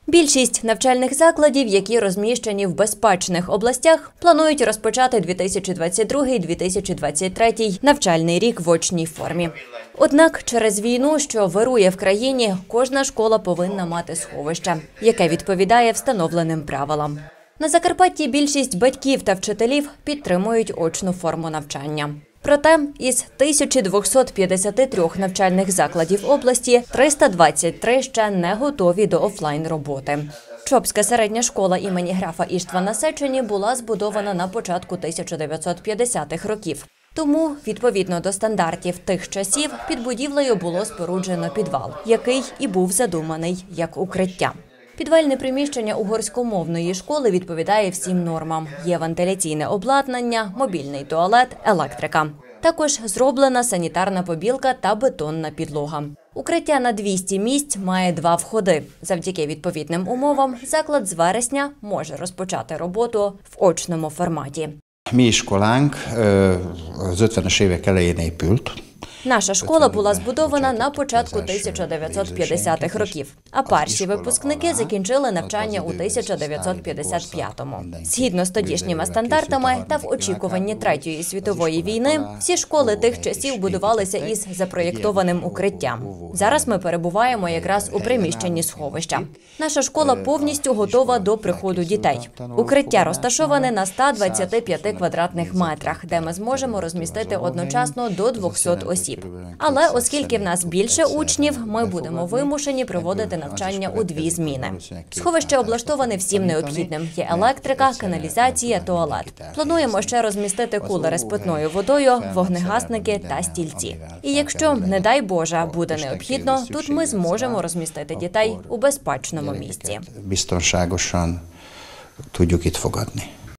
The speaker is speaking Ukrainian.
Більшість навчальних закладів, які розміщені в безпечних областях, планують розпочати 2022-2023 навчальний рік в очній формі. Однак через війну, що вирує в країні, кожна школа повинна мати сховище, яке відповідає встановленим правилам. На Закарпатті більшість батьків та вчителів підтримують очну форму навчання. Проте із 1253 навчальних закладів області 323 ще не готові до офлайн-роботи. Чопська середня школа імені графа Іштвана Сечені була збудована на початку 1950-х років. Тому, відповідно до стандартів тих часів, під будівлею було споруджено підвал, який і був задуманий як укриття. Підвальне приміщення угорськомовної школи відповідає всім нормам. Є вентиляційне обладнання, мобільний туалет, електрика. Також зроблена санітарна побілка та бетонна підлога. Укриття на 200 місць має 2 входи. Завдяки відповідним умовам заклад з вересня може розпочати роботу в очному форматі. Mi iskolánk az 50-es évek elején épült. Наша школа була збудована на початку 1950-х років, а перші випускники закінчили навчання у 1955-му. Згідно з тодішніми стандартами та в очікуванні Третьої світової війни, всі школи тих часів будувалися із запроєктованим укриттям. Зараз ми перебуваємо якраз у приміщенні сховища. Наша школа повністю готова до приходу дітей. Укриття розташоване на 125 квадратних метрах, де ми зможемо розмістити одночасно до 200 осіб. Але оскільки в нас більше учнів, ми будемо вимушені проводити навчання у 2 зміни. Сховище облаштоване всім необхідним. Є електрика, каналізація, туалет. Плануємо ще розмістити кулери з питною водою, вогнегасники та стільці. І якщо, не дай Боже, буде необхідно, тут ми зможемо розмістити дітей у безпечному місці. Biztonságosan tudjuk itt fogadni.